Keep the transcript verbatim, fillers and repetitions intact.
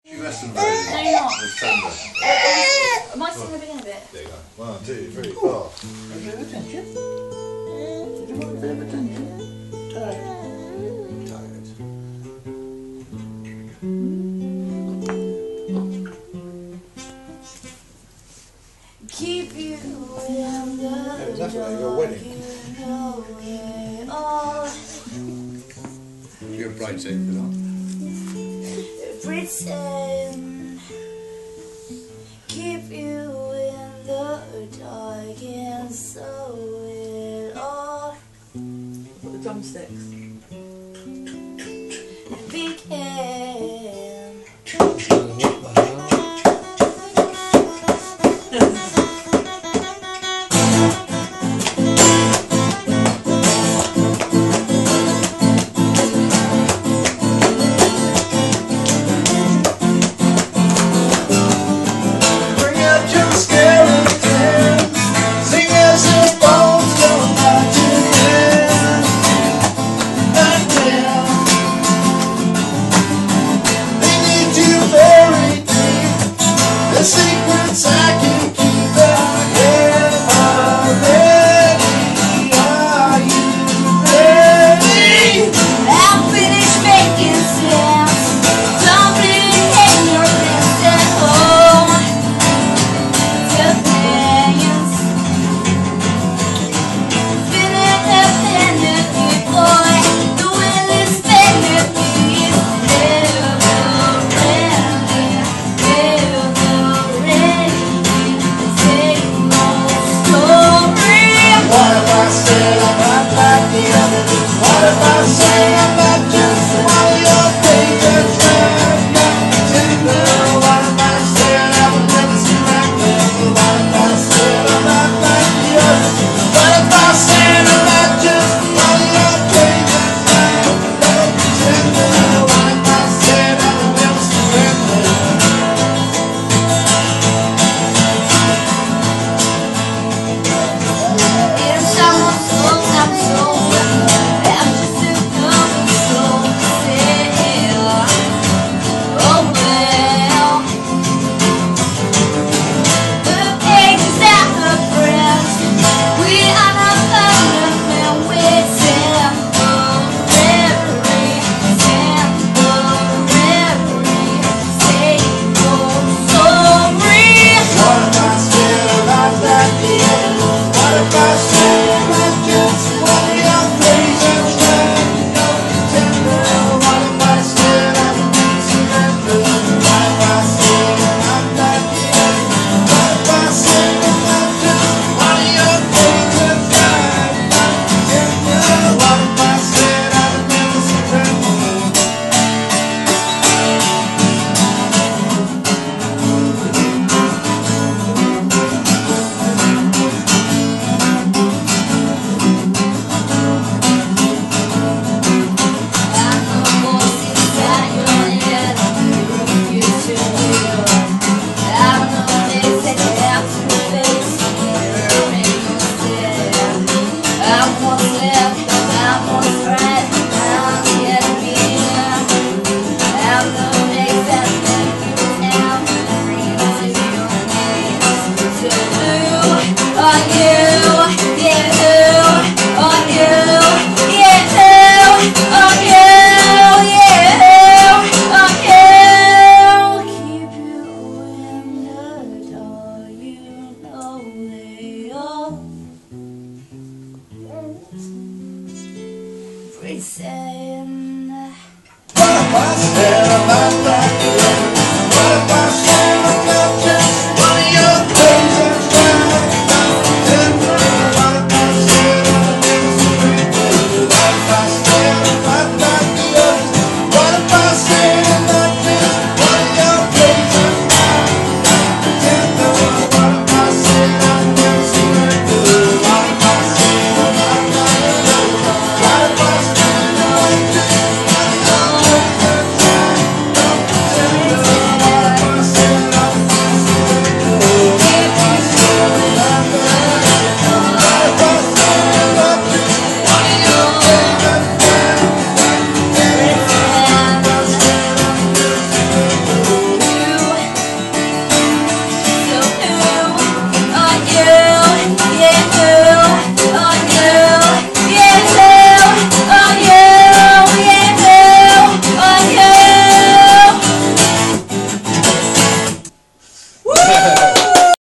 Less than very No, you're not. It's tender. Am I still living in a bit? There you go. One, two, three, four. A bit of attention. Do you want a bit of attention? Tired. Tired. Keep you in the Yeah, that's like your wedding. you know it all. You're a bright side for that. Pretend. Keep you in the dark and so it all. Put the drumsticks.